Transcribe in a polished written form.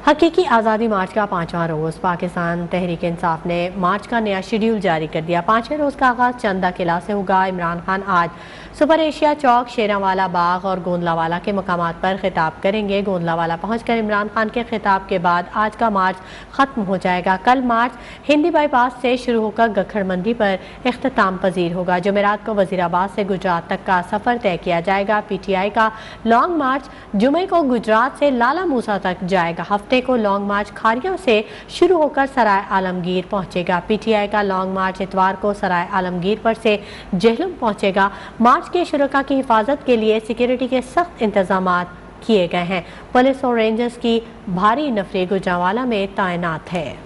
हकीकी आज़ादी मार्च का 5वां रोज़ पाकिस्तान तहरीक इंसाफ ने मार्च का नया शेड्यूल जारी कर दिया। 5वें रोज़ का आगाज़ चंदा किला से होगा। इमरान खान आज सुपर एशिया चौक, शेरांवाला बाग और गोंदलावाला के मकामात पर खिताब करेंगे। गोंदलावाला पहुंचकर इमरान खान के खिताब के बाद आज का मार्च ख़त्म हो जाएगा। कल मार्च हिंदी बाईपास से शुरू होकर गखड़ मंडी पर इख्तिताम पजीर होगा। जुमेरात को वज़ीराबाद से गुजरात तक का सफ़र तय किया जाएगा। PTI का लॉन्ग मार्च जुमे को गुजरात से लाला मूसा तक जाएगा। हफ्ते को लॉन्ग मार्च खारियों से शुरू होकर सराय आलमगीर पहुंचेगा। PTI का लॉन्ग मार्च इतवार को सराय आलमगीर पर से जेहलम पहुंचेगा। मार्च के शुरका की हिफाजत के लिए सिक्योरिटी के सख्त इंतजामात किए गए हैं। पुलिस और रेंजर्स की भारी नफरी गुजरांवाला में तैनात है।